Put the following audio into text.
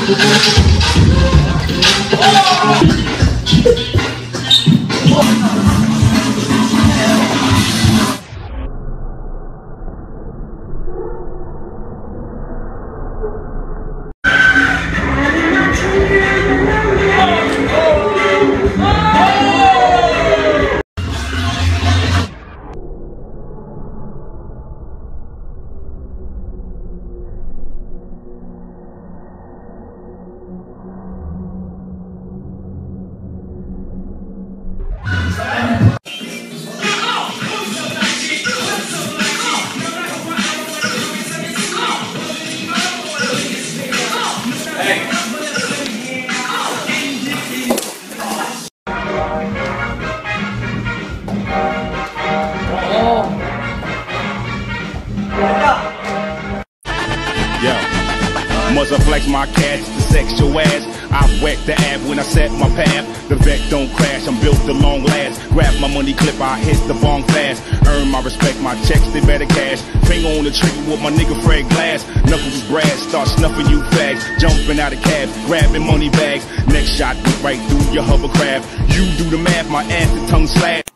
Must I flex my cash to sex your ass? I whack the ab when I set my path. The Vec don't crash, I'm built to long last. Grab my money clip, I hit the bong fast. Earn my respect, my checks, they better cash. Finger on the trigger with my nigga Fred Glass. Knuckles brass, start snuffing you fags. Jumping out of cabs, grabbing money bags. Next shot, right through your hovercraft. You do the math, my ass the tongue slash.